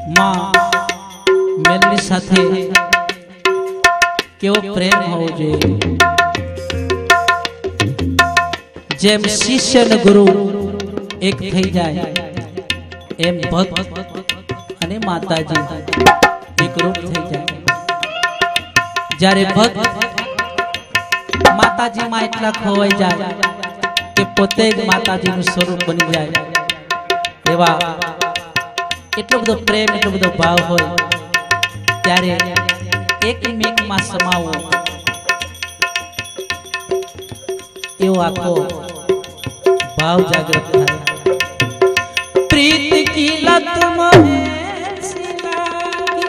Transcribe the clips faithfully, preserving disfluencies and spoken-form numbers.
माँ मेलनी साथे केवो प्रेम होवो जोईए। जेम शिष्य ने गुरु एक थई जाए एम भक्त अने माताजी एक रूप थई जाए। जारे भक्त माताजी मां एटला खोवाई जाए के पोते ज माताजी नुं स्वरूप बनी जाए। एवा एटलो बधो प्रेम एटलो बधो भाव होय त्यारे एकमेक मां समावो एवो आखो भाव जागृत थाय। प्रीत की लत मोहे सी लागी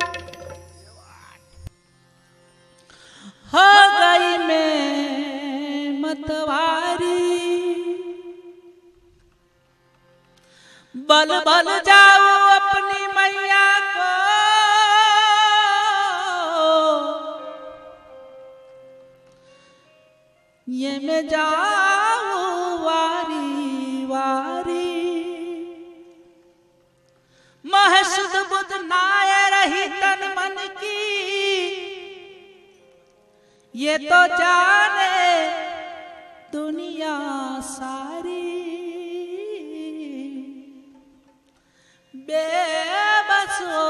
हो गई मैं मतवारी। बल बल जाओ अपनी मैया को ये मैं जाऊं वारी वारी। महसुद बुद्ध नाय रही तन मन की ये तो जाने दुनिया सारी। बेबस हो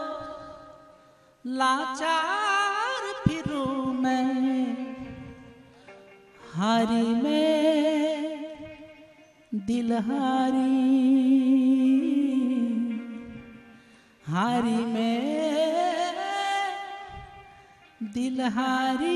लाचार फिरूं मैं हारी में दिलहारी हारी में दिलहारी।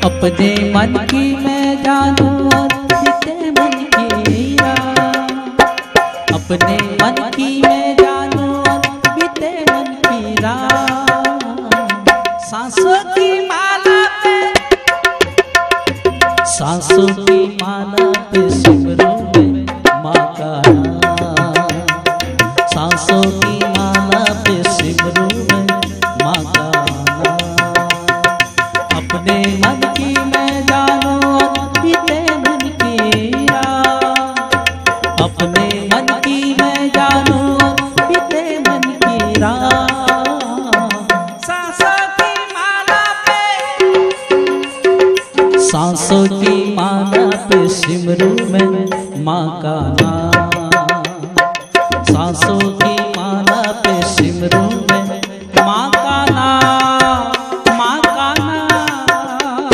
अपने मन की मैं जानू और बीते मन की रात। अपने मन की मैं जानू और बीते मन की रात। सांसों की माला पे सांसों की माला पे सिमरूं मैं माँ का नाम। सांसों की माला पे सिमरूं मैं माँ का नाम। अपने मन की मैं जानू और बीते मन की रात। अपने मन की मैं जानू और बीते मन की रात। सांसों की माला पे सांसों की माला पे सिमरूं मैं माँ का नाम। सांसों की माला पे सिमरूं मैं माँ का नाम, माँ का नाम।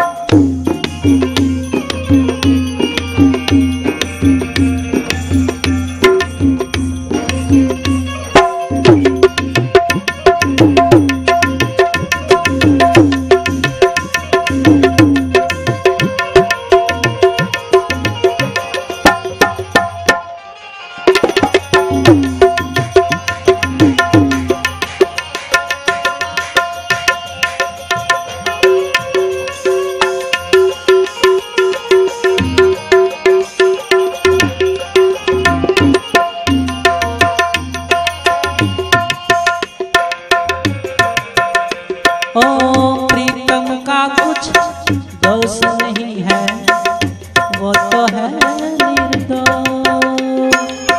ओ प्रीतम का कुछ दोष नहीं है, वो तो है निर्दोष।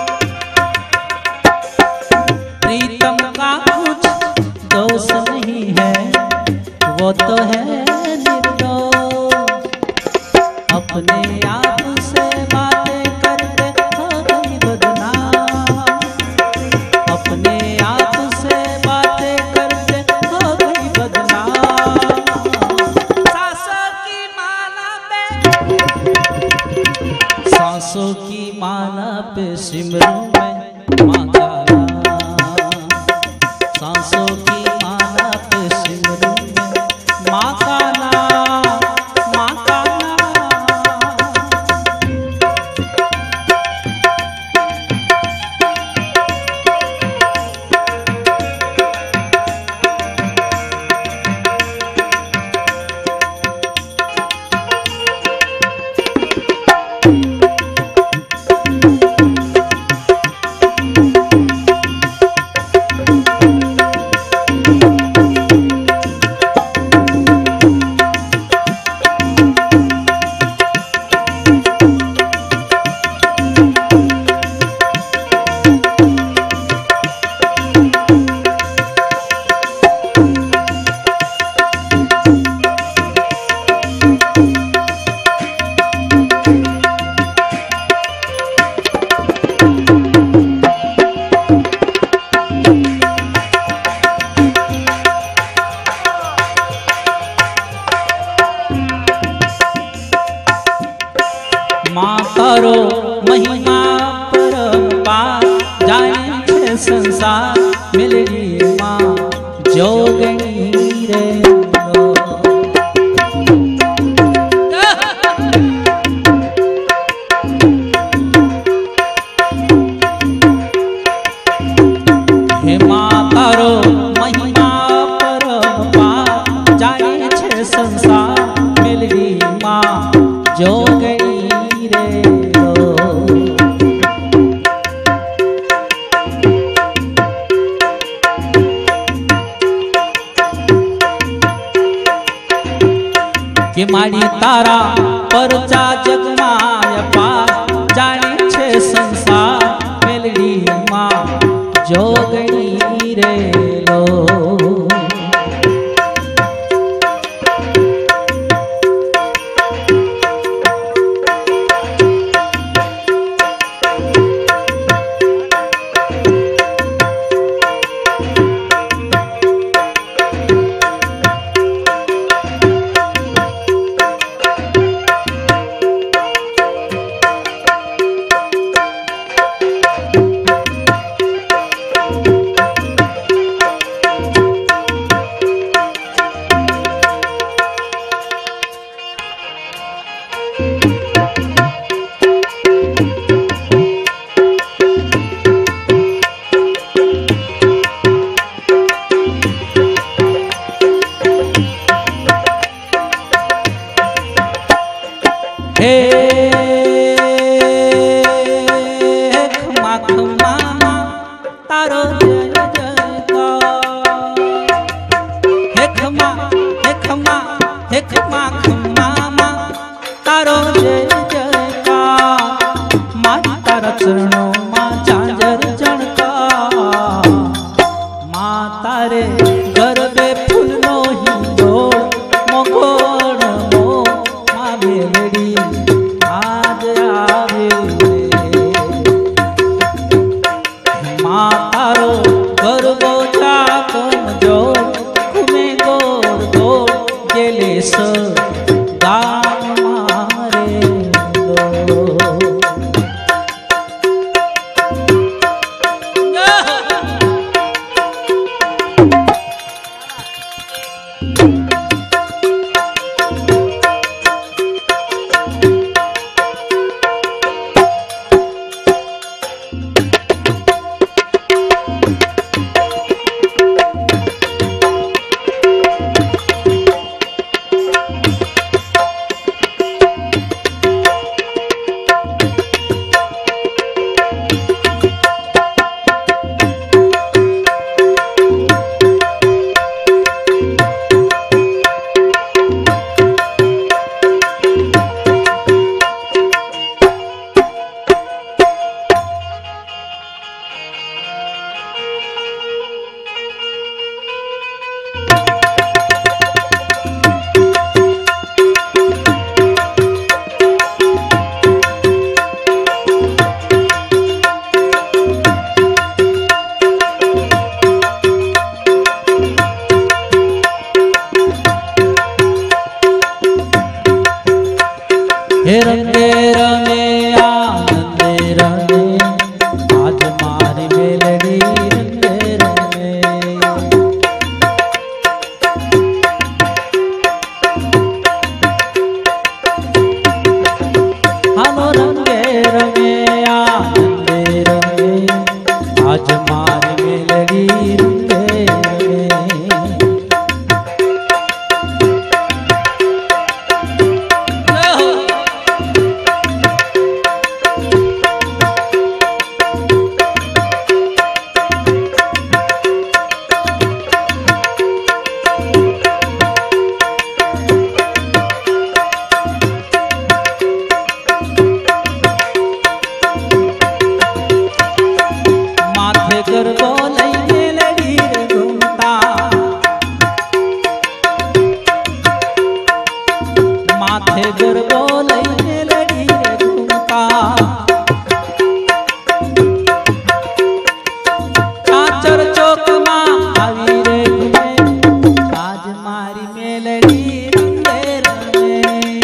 प्रीतम का कुछ दोष नहीं है, वो तो है निर्दोष। अपने आप से बातें करके हो गई बदनाम। अपने आप से बातें करके हो गई बदनाम। सांसों की माला पे सांसों की माला पे सिमरूं मैं माँ का नाम। सांसों की माला पे सिमरूं मैं माँ का नाम, माँ का नाम। माँ करो महिमा परम्पार, जाने छे संसार मिलनी माँ जोगणी रे लो। हे माँ करो महिमा परम्पार, जाने छे संसार मिलनी माँ जोगणी रे लो। कि मारी तारा परचा जगमाय पार, जाने छे संसार मेलडी माँ जोगणी रे लो। हे खमा खमा माँ तारो जय जयकार माँ तारा चरणों माँ झांझर चणकार माँ तारे गरबे फूलनो हिंडोळ मोगोळ मो माँ मेलडी आज आवे माँ तारो गरबो जाकम जो घुमे गोड़ गोड़ गेले स गाम मारे लो हे रंगे रंगे आनंदे रंगे आज मारी मेलडी रंगे रंगे हालो रंगे रंगे आनंदे रंगे आज मारी मेलडी रंगे रंगे गरबो लई मेलडी रे घूमता माथे गरबो लई मेलडी रे घूमता चाचर चौक मां आवी रे घूमे आज मारी मेलडी रंगे रंगे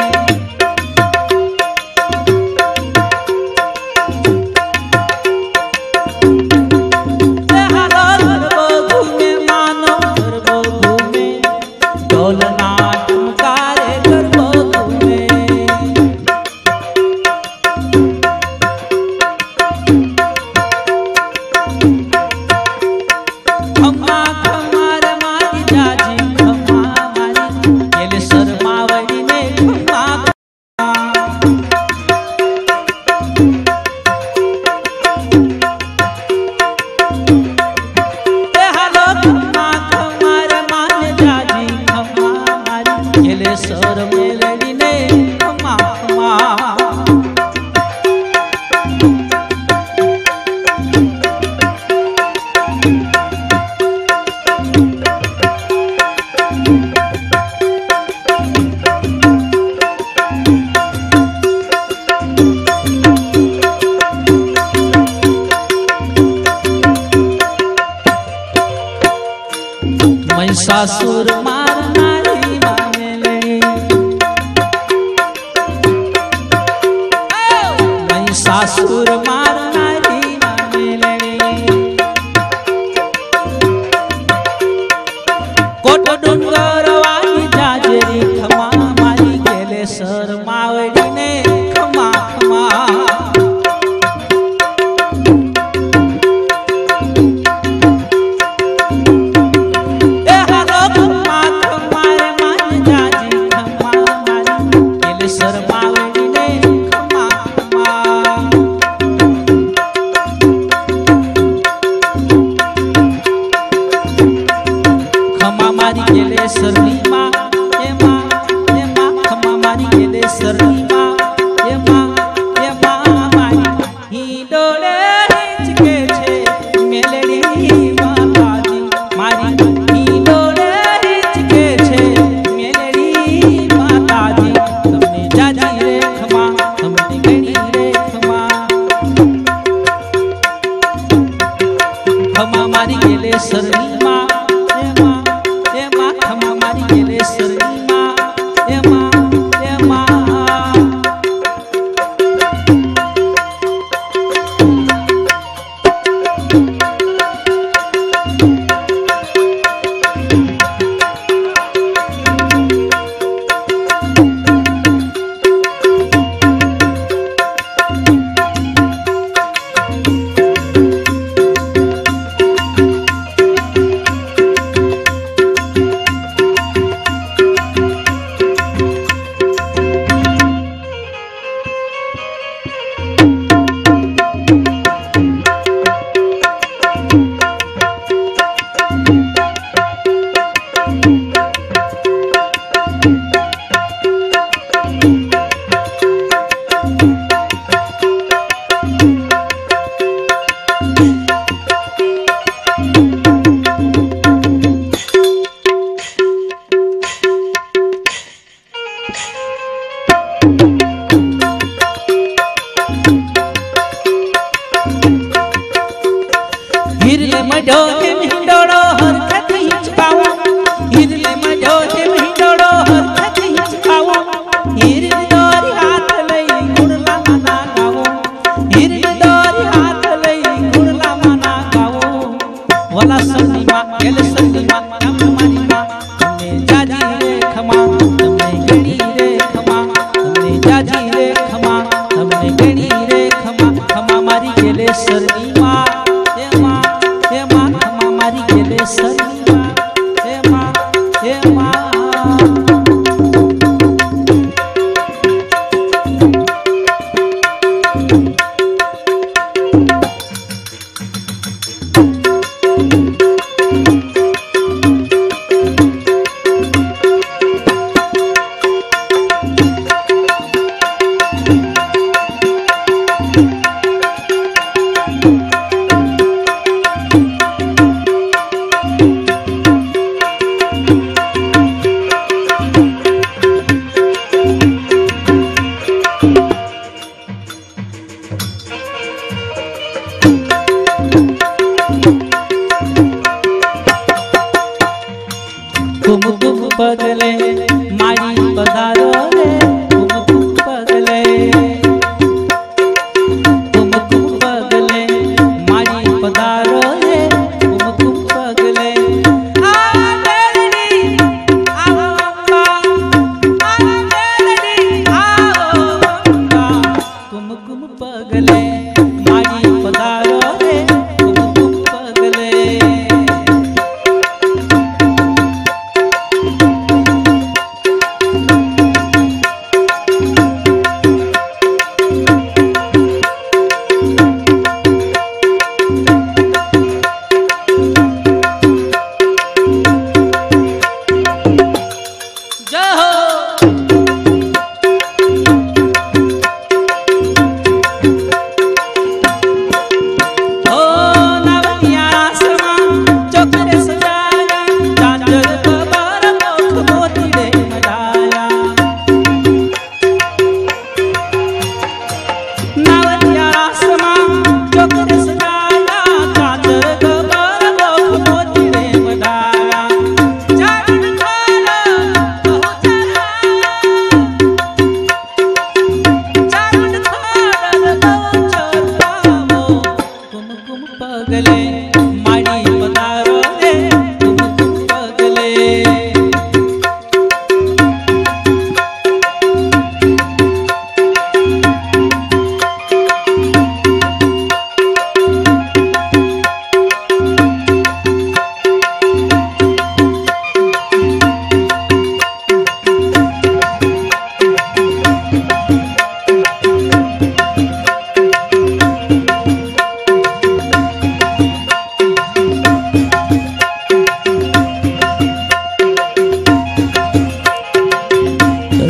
सर मेलडी ने खमा खमा महिषासुर मारनारी माँ मेलडी महिषासुर मारनारी माँ मेलडी कोट डुंगर वाली जाजेरी खमा मारी गेले सर मावडी ने खमा खमा ए हालो खमा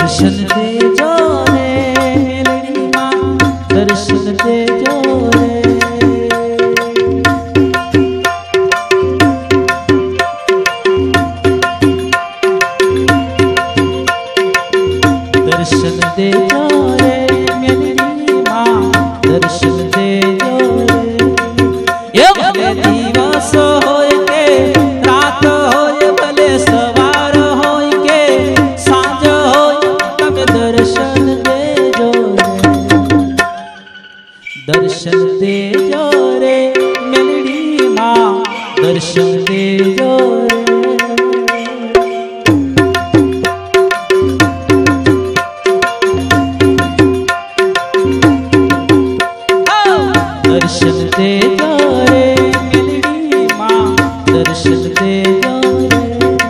दर्शन देजो रे मेलडी मां दर्शन देजो रे। दर्शन देजो रे मेलडी मां दर्शन देजो रे। ए भले दिवस होय के रात होय भले सवार होय के सांझ होय तमे दर्शन देजो रे। दर्शन देजो रे मेलडी मां दर्शन देजो रे। दर्शन देजो रे मेलडी मां दर्शन देजो रे।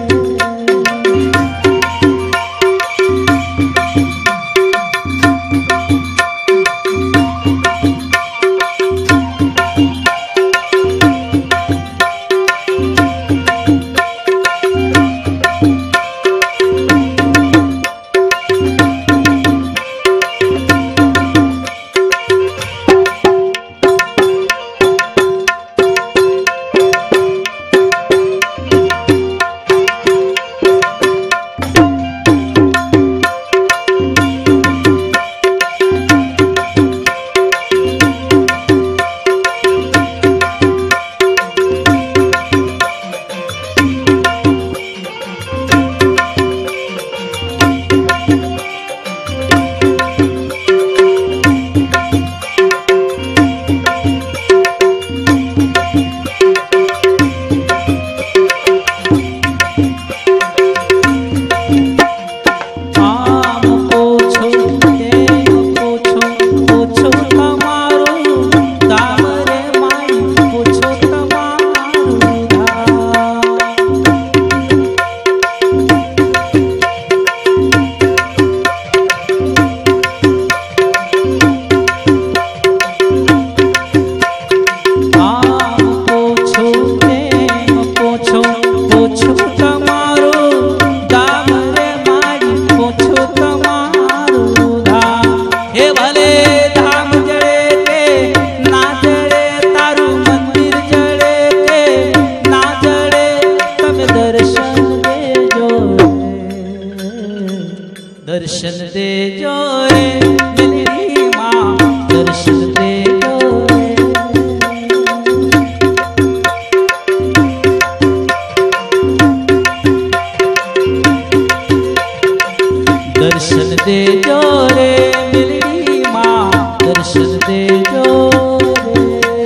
दर्शन देजो रे मेलडी मां दर्शन देजो रे। दर्शन देजो रे मेलडी मां दर्शन देजो रे।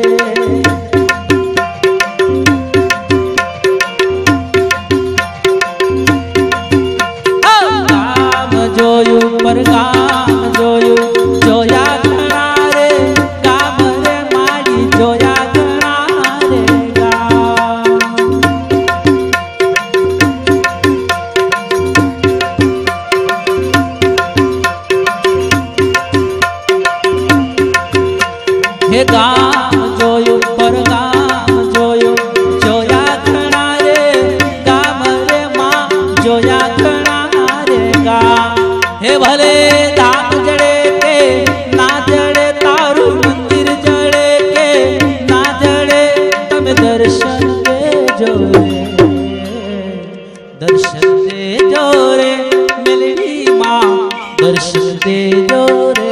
पर गाम जोयु जोया घणा रे गाम रे मारी जोया घणा रे गाम। हे गाम जोयु पर गाम जोयु जोया घणा रे गाम रे मां जोया घणा रे गाम। हे भले धाम जड़े के ना जड़े तारू मंदिर जड़े के ना जड़े तमे दर्शन देजो रे। दर्शन देजो रे मेलडी मां दर्शन देजो रे।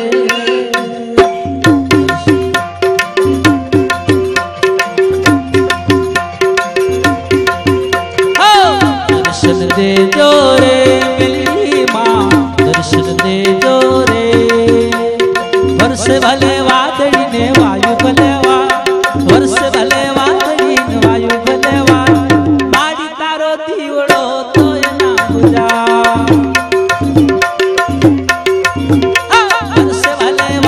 दर्शन देजो रे मेलडी मां दर्शन देजो रे। वर्ष भले वादड़ी ने वायु भले वा वर्ष भले वादड़ी ने वायु भले वा माड़ी तारो दीवड़ो तो ना बुझा। वर्ष भले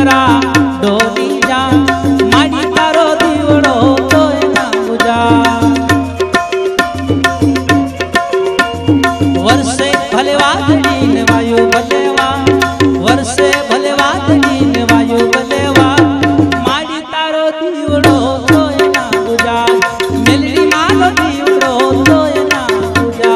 डोकरा डोली जा माड़ी तारो दीवड़ो तो ना बुझा वर्षे भले वादनी ने वायु बलेवा वर्षे भले वादनी ने वायु बलेवा माड़ी तारो दीवड़ो तो ना बुझा मेलड़ी मारो दीवड़ो तो ना बुझा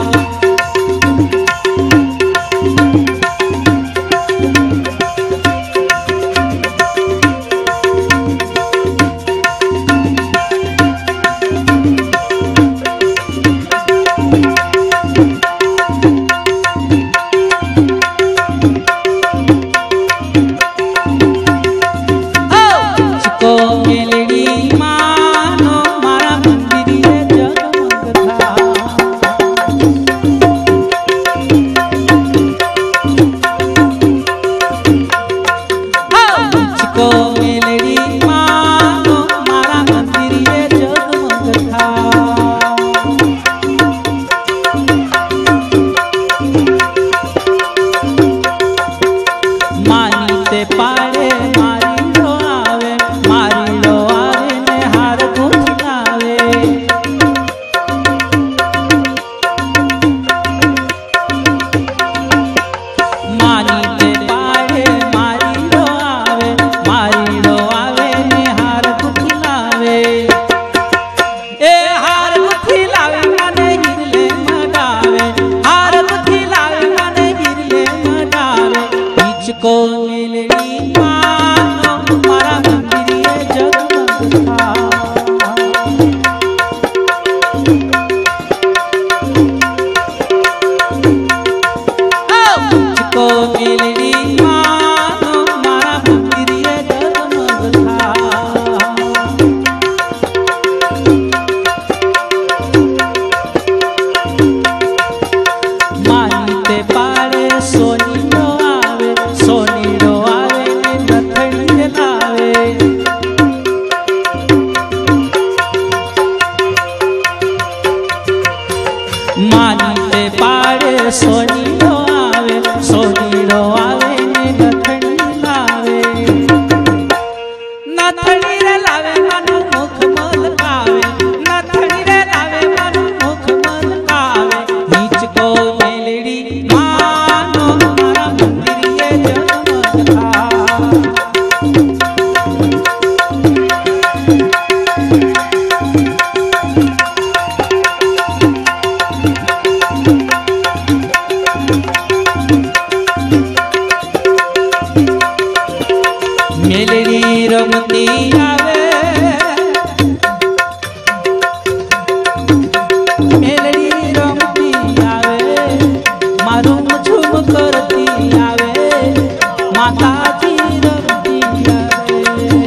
को मिलनी मानो मारा मंदिर जगमग था को मिलनी मानो मारा मंदिर जगमग था मानते पारे सोनी मानते पाड़े सोनी रो आवे सोनी रो आवे ने नथनी लावे नथनी रे लावे मनु मुख मलकावे नथनी रे लावे मनु मुख मलकावे नीच को मेलड़ी मानो मारा मंदिर ये जगमग था मेलड़ी रमती आवे मेलड़ी रमती आवे मारूम झूम करती आवे माता जी रमती आवे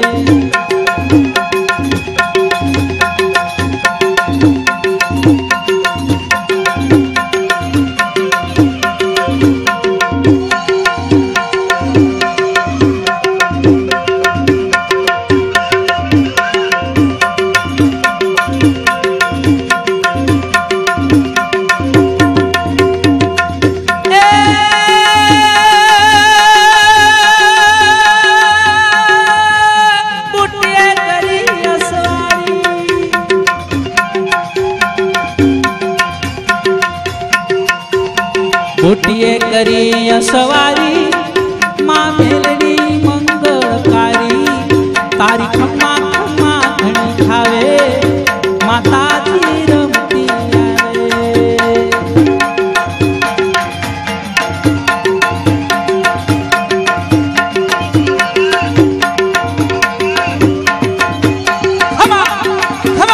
बूटिए करी सवारी माँ मेलड़ी मंगलकारी तारी खम्मा खम्मा घनी खावे माता जी रमती आवे खमा खमा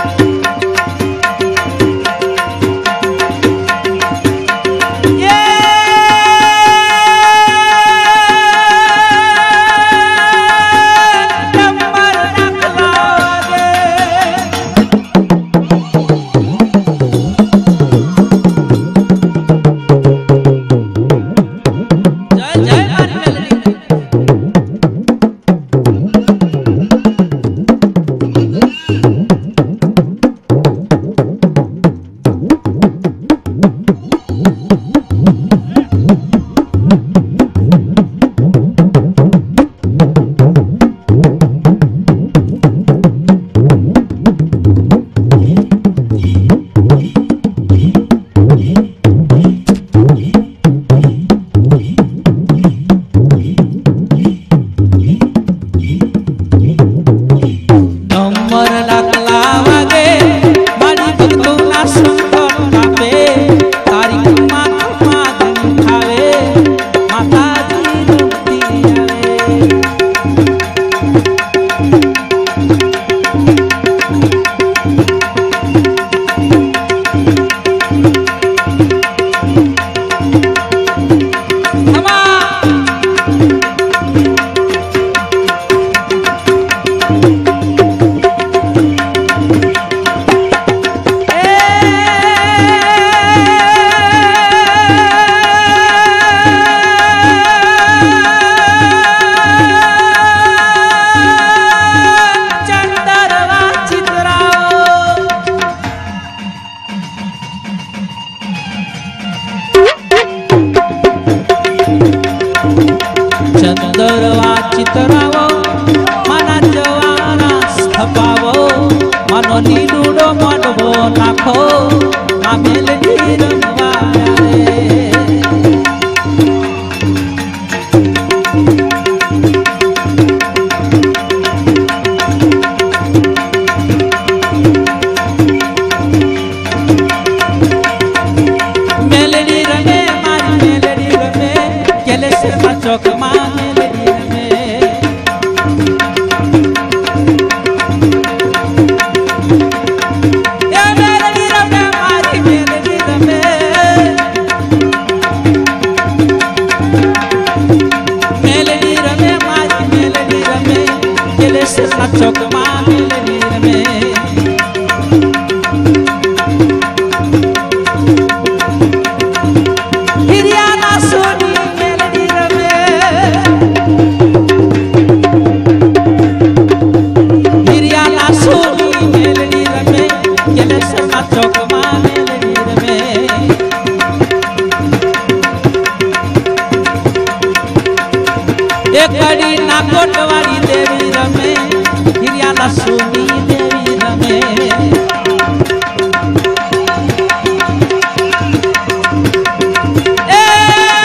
Yeah! चंदरवा चितरावो माना जवाना स्थपावो मनो नीडूडो मडवो नाखो आ मेलडी रंगवाया रे चौक माने में या मेलडी रमे मारी मेलडी रमे मेलडी रमे मारी मेलडी रमे केले से चौक माने में कड़ी ना कोटवारी देवी रमे हिरियाला सोनी देवी रमे ए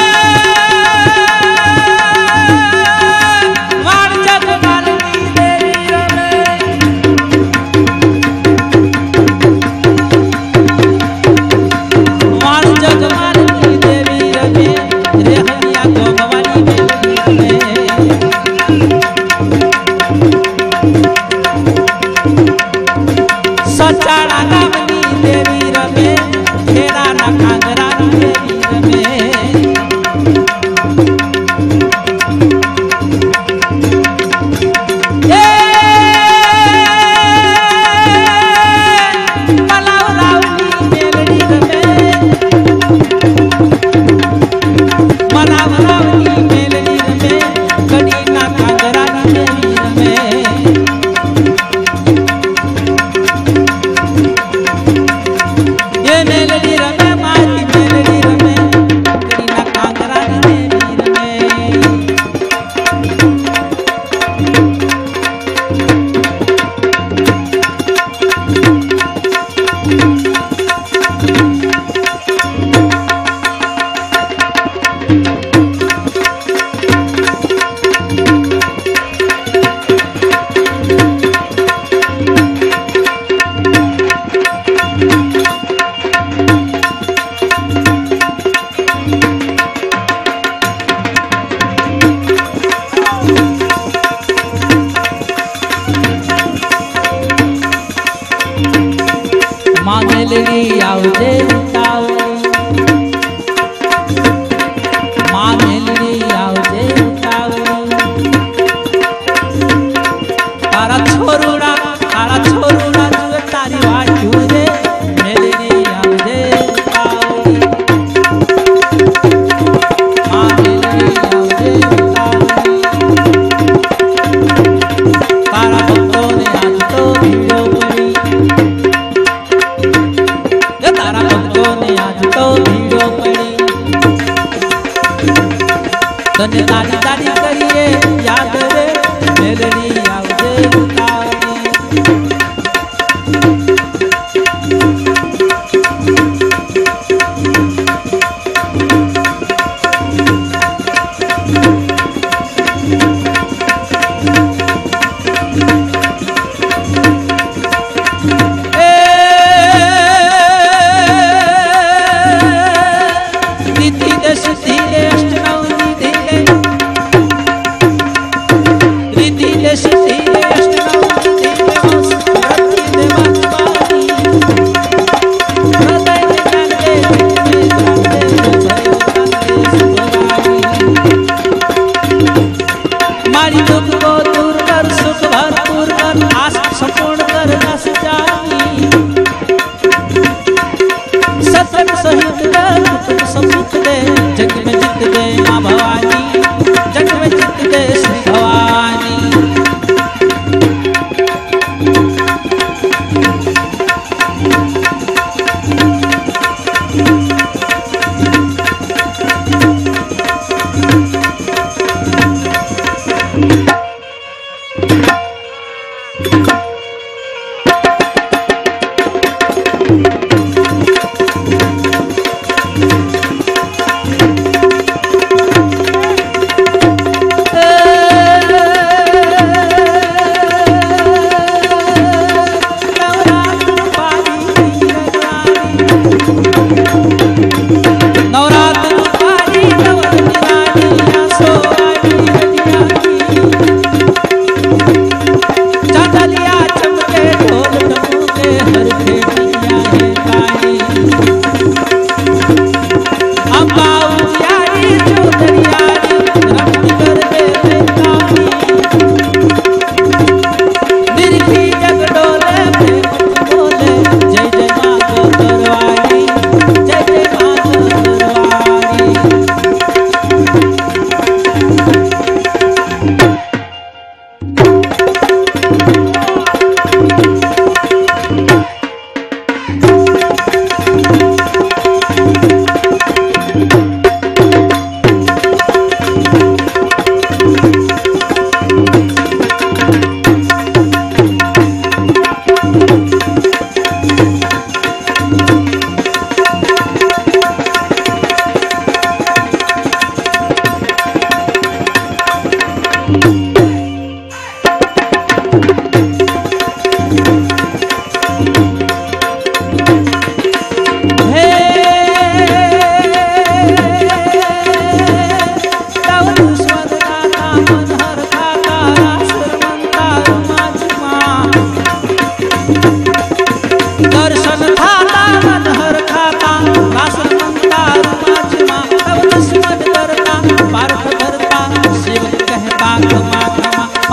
वाण जगमाली देवी रमे वाण जगमाली देवी रमे रे हनिया गोमवाली देवी रमे सचाड़ा गावनी देवी रमे घेरा ना कांगरा देवी रमे ए मलावरावनी मेलडी रमे मलावरावनी मेलडी रमे कड़ी ना कांगरा देवी रमे मेलडी रमे मारी मेलडी रमे करीना कांगरा देवी रमे माँ मेलडी आवजे उतावली माँ मेलडी आवजे उतावली तारा छोरुड़ा तारा छोरुड़ा जुए तारी वाटू रे मेलडी आवजे उतावली माँ मेलडी आवजे उतावली तारा भक्तों ने आज तो भिड़ो पड़ी तारा भक्तों ने आज तो भीड़ो पड़ी तने दादी दादी करिए याद रे मेलडी आवजे उतावली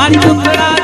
મારી મુખડા